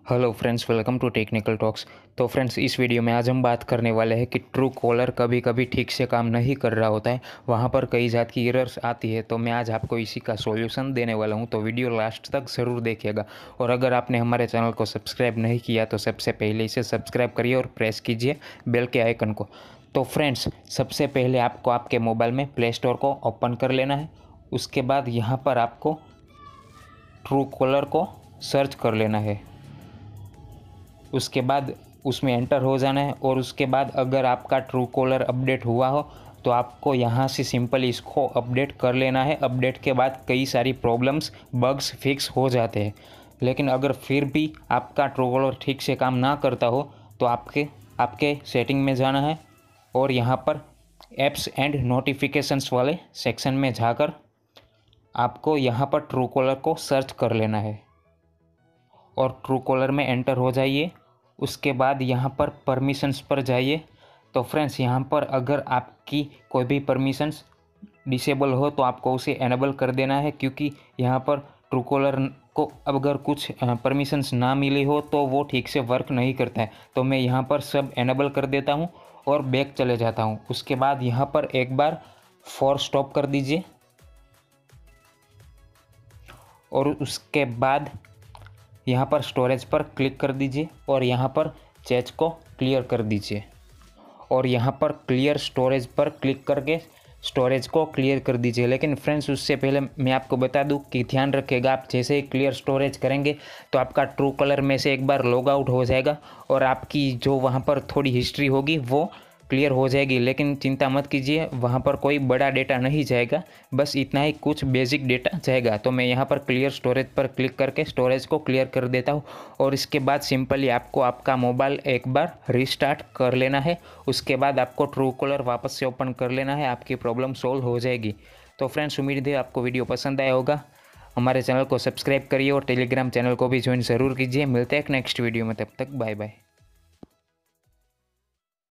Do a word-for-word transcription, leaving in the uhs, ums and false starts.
Hello friends, welcome to technical talks. तो friends, इस video में आज हम बात करने वाले हैं कि ट्रू कॉलर कभी कभी ठीक से काम नहीं कर रहा होता है, वहाँ पर कई जात की एरर्स आती है। तो मैं आज आपको इसी का सॉल्यूशन देने वाला हूँ, तो वीडियो लास्ट तक ज़रूर देखिएगा। और अगर आपने हमारे चैनल को सब्सक्राइब नहीं किया तो सबसे पहले इसे सब्सक्राइब करिए और प्रेस कीजिए बेल के आइकन को। तो फ्रेंड्स, सबसे पहले आपको आपके मोबाइल में प्ले स्टोर को ओपन कर लेना है। उसके बाद यहाँ पर आपको ट्रू कॉलर को सर्च कर लेना है। उसके बाद उसमें एंटर हो जाना है और उसके बाद अगर आपका ट्रू कॉलर अपडेट हुआ हो तो आपको यहाँ से सिंपली इसको अपडेट कर लेना है। अपडेट के बाद कई सारी प्रॉब्लम्स, बग्स फिक्स हो जाते हैं। लेकिन अगर फिर भी आपका ट्रू कॉलर ठीक से काम ना करता हो तो आपके आपके सेटिंग में जाना है और यहाँ पर ऐप्स एंड नोटिफिकेशंस वाले सेक्शन में जाकर आपको यहाँ पर ट्रू कॉलर को सर्च कर लेना है और ट्रू कॉलर में एंटर हो जाइए। उसके बाद यहाँ पर परमिशंस पर जाइए। तो फ्रेंड्स, यहाँ पर अगर आपकी कोई भी परमिशंस डिसेबल हो तो आपको उसे एनेबल कर देना है, क्योंकि यहाँ पर ट्रू कॉलर को अगर कुछ परमिशंस ना मिली हो तो वो ठीक से वर्क नहीं करता है। तो मैं यहाँ पर सब एनेबल कर देता हूँ और बैक चले जाता हूँ। उसके बाद यहाँ पर एक बार फॉर स्टॉप कर दीजिए और उसके बाद यहाँ पर स्टोरेज पर क्लिक कर दीजिए और यहाँ पर चैट को क्लियर कर दीजिए और यहाँ पर क्लियर स्टोरेज पर क्लिक करके स्टोरेज को क्लियर कर दीजिए। लेकिन फ्रेंड्स, उससे पहले मैं आपको बता दूं कि ध्यान रखिएगा, आप जैसे ही क्लियर स्टोरेज करेंगे तो आपका ट्रू कॉलर में से एक बार लॉग आउट हो जाएगा और आपकी जो वहाँ पर थोड़ी हिस्ट्री होगी वो क्लियर हो जाएगी। लेकिन चिंता मत कीजिए, वहाँ पर कोई बड़ा डेटा नहीं जाएगा, बस इतना ही कुछ बेसिक डेटा जाएगा। तो मैं यहाँ पर क्लियर स्टोरेज पर क्लिक करके स्टोरेज को क्लियर कर देता हूँ और इसके बाद सिंपली आपको आपका मोबाइल एक बार रिस्टार्ट कर लेना है। उसके बाद आपको ट्रू कॉलर वापस से ओपन कर लेना है, आपकी प्रॉब्लम सोल्व हो जाएगी। तो फ्रेंड्स, उम्मीद है आपको वीडियो पसंद आया होगा। हमारे चैनल को सब्सक्राइब करिए और टेलीग्राम चैनल को भी ज्वाइन ज़रूर कीजिए। मिलते हैं एक नेक्स्ट वीडियो में, तब तक बाय बाय।